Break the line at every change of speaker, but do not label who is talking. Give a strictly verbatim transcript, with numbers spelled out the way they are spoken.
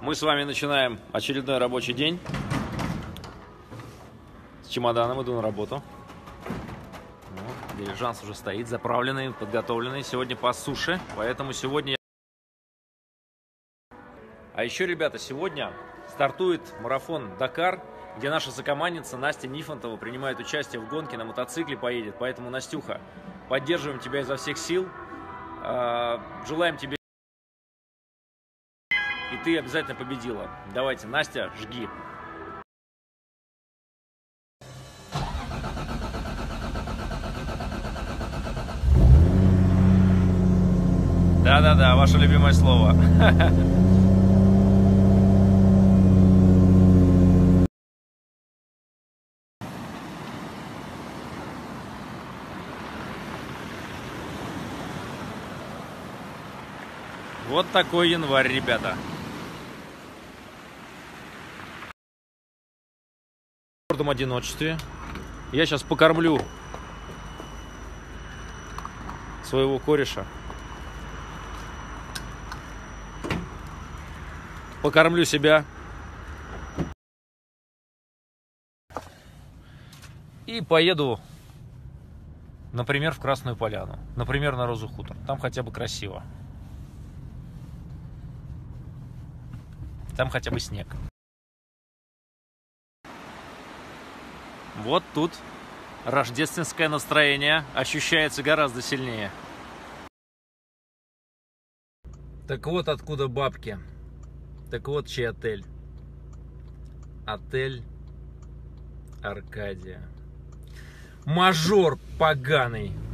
Мы с вами начинаем очередной рабочий день. С чемоданом иду на работу. Вот, дилижанс уже стоит, заправленный, подготовленный. Сегодня по суше, поэтому сегодня я... А еще, ребята, сегодня стартует марафон Дакар, где наша сокомандница Настя Нифонтова принимает участие в гонке, на мотоцикле поедет. Поэтому, Настюха, поддерживаем тебя изо всех сил. Желаем тебе... И ты обязательно победила. Давайте, Настя, жги. Да-да-да, ваше любимое слово. Вот такой январь, ребята. В гордом одиночестве. Я сейчас покормлю своего кореша. Покормлю себя. И поеду, например, в Красную Поляну. Например, на Розу Хутор. Там хотя бы красиво. Там хотя бы снег. Вот тут рождественское настроение ощущается гораздо сильнее. Так вот откуда бабки. Так вот чей отель. Отель Аркадия. Мажор поганый.